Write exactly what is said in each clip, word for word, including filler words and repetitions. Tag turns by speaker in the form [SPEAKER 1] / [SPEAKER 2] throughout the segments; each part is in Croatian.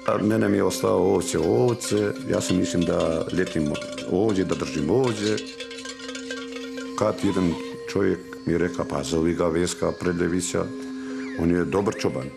[SPEAKER 1] Mene mi je ostao ovce, ovce. Ja sam mislim da ljetim ovdje, da držim ovdje. Kad jedan čovjek mi je rekao, pa zovi ga Veska Predljevića, on je dobar čoban.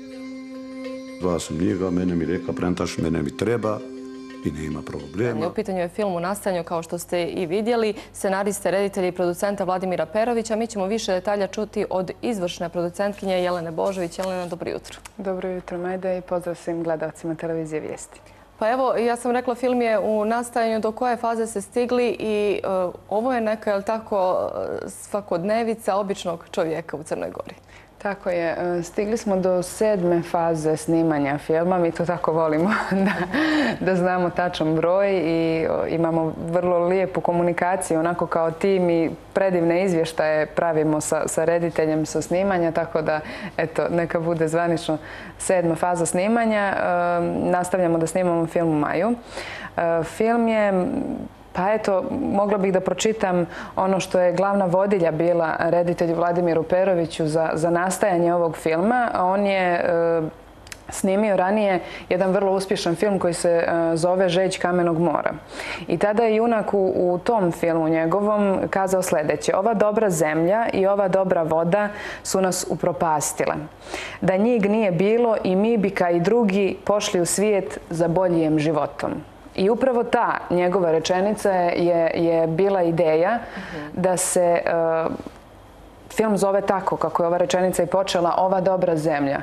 [SPEAKER 1] Dva sam njega, mene mi rekao, prentaš, mene mi treba i nema problema.
[SPEAKER 2] U pitanju je film u nastajanju, kao što ste i vidjeli, scenariste, reditelja i producenta Vladimira Perovića. Mi ćemo više detalja čuti od izvršne producentkinje Jelene Božović. Jelena, dobro jutro.
[SPEAKER 3] Dobro jutro, Majda, i pozdrav svim gledalcima televizije Vijesti.
[SPEAKER 2] Pa evo, ja sam rekla, film je u nastajanju. Do koje faze ste stigli i uh, ovo je neka, jel tako, svakodnevica običnog čovjeka u Crnoj Gori?
[SPEAKER 3] Tako je. Stigli smo do sedme faze snimanja filma. Mi to tako volimo da, da znamo tačan broj i imamo vrlo lijepu komunikaciju, onako kao tim, i predivne izvještaje pravimo sa, sa rediteljem sa snimanja, tako da eto, neka bude zvanično sedma faza snimanja. E, nastavljamo da snimamo film u maju. E, film je... Pa eto, mogla bih da pročitam ono što je glavna vodilja bila reditelju Vladimiru Peroviću za, za nastajanje ovog filma. On je e, snimio ranije jedan vrlo uspješan film koji se e, zove Žeđ kamenog mora. I tada je junak u, u tom filmu njegovom kazao sljedeće: ova dobra zemlja i ova dobra voda su nas upropastile. Da njih nije bilo i mi bi kao i drugi pošli u svijet za boljim životom. I upravo ta njegova rečenica je, je bila ideja da se uh, film zove tako kako je ova rečenica i počela, ova dobra zemlja.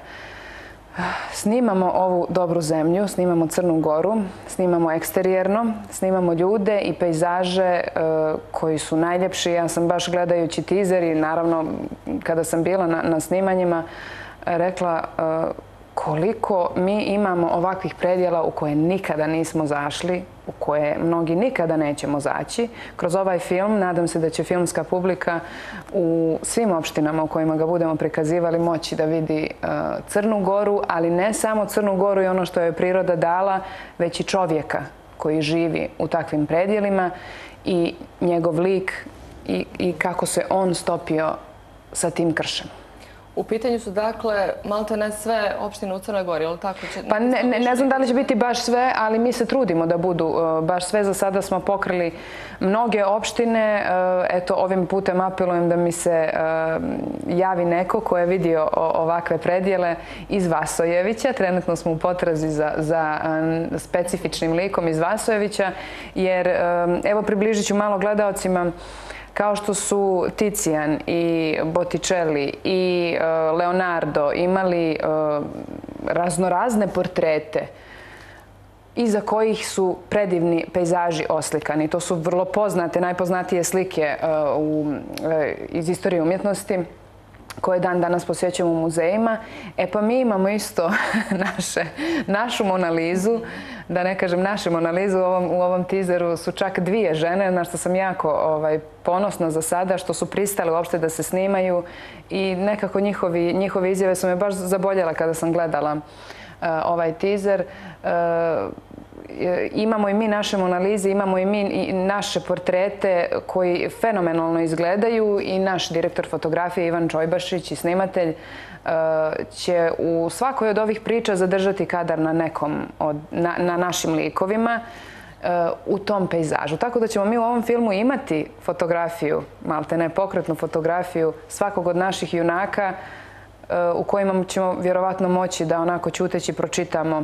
[SPEAKER 3] Snimamo ovu dobru zemlju, snimamo Crnu Goru, snimamo eksterijerno, snimamo ljude i pejzaže uh, koji su najljepši. Ja sam baš gledajući teaser i naravno kada sam bila na, na snimanjima rekla uh, koliko mi imamo ovakvih predjela u koje nikada nismo zašli, u koje mnogi nikada nećemo zaći. Kroz ovaj film nadam se da će filmska publika u svim opštinama u kojima ga budemo prikazivali moći da vidi uh, Crnu Goru, ali ne samo Crnu Goru i ono što je priroda dala, već i čovjeka koji živi u takvim predjelima i njegov lik i, i kako se on stopio sa tim kršem.
[SPEAKER 2] U pitanju su, dakle, malte ne sve opštine u Crnoj Gori, ili tako će...
[SPEAKER 3] Pa ne, ne, ne znam da li će biti baš sve, ali mi se trudimo da budu uh, baš sve. Za sada smo pokrili mnoge opštine. Uh, eto, ovim putem apelujem da mi se uh, javi neko ko je vidio o, ovakve predjele iz Vasojevića. Trenutno smo u potrazi za, za um, specifičnim likom iz Vasojevića, jer um, evo približit ću malo gledaocima. Kao što su Ticijan i Botticelli i uh, Leonardo imali uh, raznorazne portrete iza kojih su predivni pejzaži oslikani. To su vrlo poznate, najpoznatije slike uh, u, uh, iz istorije umjetnosti koje dan danas posjećujemo u muzejima. E pa mi imamo isto naše, našu Monalizu, da ne kažem našu Monalizu, u ovom, u ovom teaseru su čak dvije žene, na što sam jako ovaj, ponosna za sada, što su pristale uopšte da se snimaju i nekako njihovi, njihove izjave su me baš zaboljela kada sam gledala uh, ovaj teaser. Uh, imamo i mi naše Monalize, imamo i mi i naše portrete koji fenomenalno izgledaju i naš direktor fotografije Ivan Čojbašić i snimatelj će u svakoj od ovih priča zadržati kadar na nekom od, na, na našim likovima u tom pejzažu. Tako da ćemo mi u ovom filmu imati fotografiju, malte ne pokretnu fotografiju svakog od naših junaka u kojima ćemo vjerovatno moći da onako ćuteći pročitamo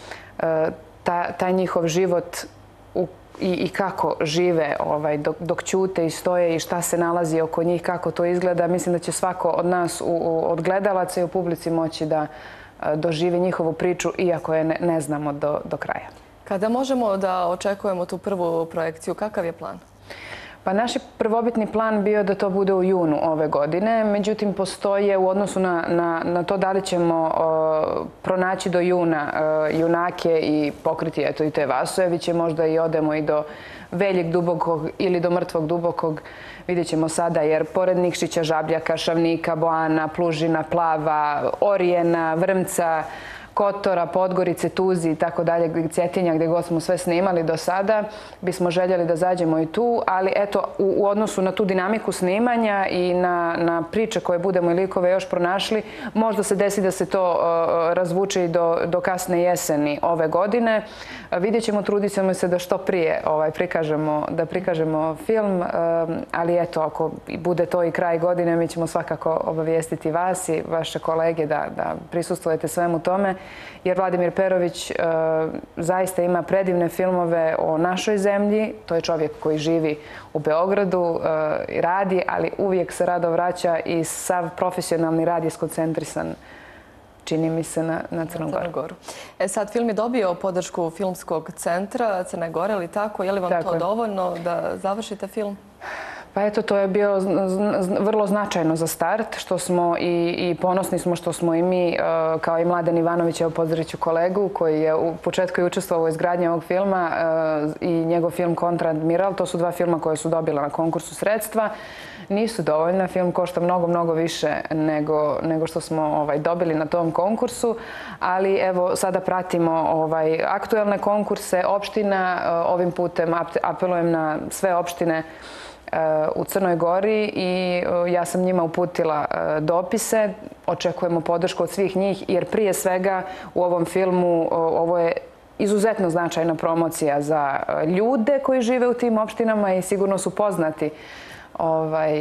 [SPEAKER 3] Ta, taj njihov život u, i, i kako žive ovaj, dok, dok ćute i stoje i šta se nalazi oko njih, kako to izgleda. Mislim da će svako od nas, u, u, od gledalaca i u publici moći da a, doživi njihovu priču, iako je ne, ne znamo do, do kraja.
[SPEAKER 2] Kada možemo da očekujemo tu prvu projekciju, kakav je plan?
[SPEAKER 3] Pa naš je prvobitni plan bio da to bude u junu ove godine, međutim postoje u odnosu na, na, na to da li ćemo uh, pronaći do juna uh, junake i pokriti eto, i te Vasojeviće, možda i odemo i do Veljeg Dubokog ili do Mrtvog Dubokog, vidjet ćemo sada, jer pored Nikšića, Žabljaka, Šavnika, Boana, Plužina, Plava, Orijena, Vrmca, Kotora, Podgorice, Tuzi i tako dalje, Cetinja, gdje god smo sve snimali do sada, bismo željeli da zađemo i tu, ali eto, u, u odnosu na tu dinamiku snimanja i na, na priče koje budemo i likove još pronašli, možda se desi da se to uh, razvuče i do, do kasne jeseni ove godine. Uh, vidjet ćemo, trudit ćemo se da što prije ovaj, prikažemo, da prikažemo film, uh, ali eto, ako bude to i kraj godine, mi ćemo svakako obavijestiti vas i vaše kolege da, da prisustvujete svemu tome, jer Vladimir Perović uh, zaista ima predivne filmove o našoj zemlji. To je čovjek koji živi u Beogradu uh, i radi, ali uvijek se rado vraća i sav profesionalni rad je skoncentrisan, čini mi se, na, na Crnu Goru.
[SPEAKER 2] Goru. E sad, film je dobio podršku Filmskog centra Crne Gore, ili tako? Je li vam
[SPEAKER 3] tako
[SPEAKER 2] to
[SPEAKER 3] je.
[SPEAKER 2] dovoljno da završite film?
[SPEAKER 3] Pa eto, to je bilo vrlo značajno za start, što smo i, i ponosni smo što smo i mi, kao i Mladen Ivanović, evo pozdravit ću kolegu koji je u početku i učestvovao u izgradnji ovog filma, i njegov film Kontraadmiral. To su dva filma koje su dobila na konkursu sredstva. Nisu dovoljna, film košta mnogo, mnogo više nego, nego što smo ovaj, dobili na tom konkursu, ali evo sada pratimo ovaj, aktuelne konkurse opština. Ovim putem apelujem na sve opštine u Crnoj Gori i ja sam njima uputila dopise. Očekujemo podršku od svih njih, jer prije svega u ovom filmu ovo je izuzetno značajna promocija za ljude koji žive u tim opštinama i sigurno su poznati ovaj,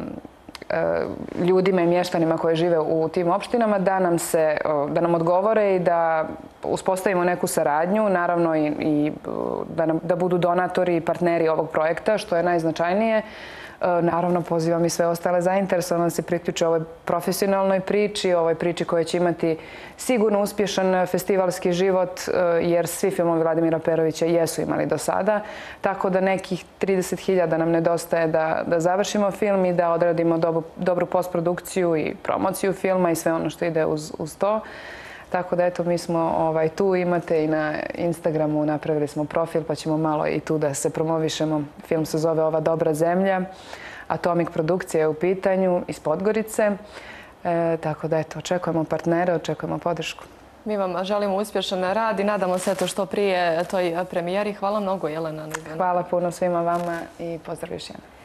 [SPEAKER 3] ljudima i mještanima koji žive u tim opštinama, da nam se, da nam odgovore i da uspostavimo neku saradnju, naravno i, i da, nam, da budu donatori i partneri ovog projekta, što je najznačajnije. Naravno, pozivam i sve ostale zainteresovane da se priključe ovoj profesionalnoj priči, ovoj priči koja će imati sigurno uspješan festivalski život, jer svi filmovi Vladimira Perovića jesu imali do sada. Tako da nekih trideset hiljada nam nedostaje da, da završimo film i da odradimo dobru, dobru postprodukciju i promociju filma i sve ono što ide uz, uz to. Tako da eto, mi smo ovaj, tu, imate i na Instagramu, napravili smo profil pa ćemo malo i tu da se promovišemo. Film se zove Ova dobra zemlja. Atomik produkcija je u pitanju iz Podgorice. E, tako da eto, očekujemo partnere, očekujemo podršku.
[SPEAKER 2] Mi vam želimo uspješan rad i nadamo se to što prije toj premijeri. Hvala mnogo, Jelena.
[SPEAKER 3] Hvala puno svima vama i pozdrav još jednom.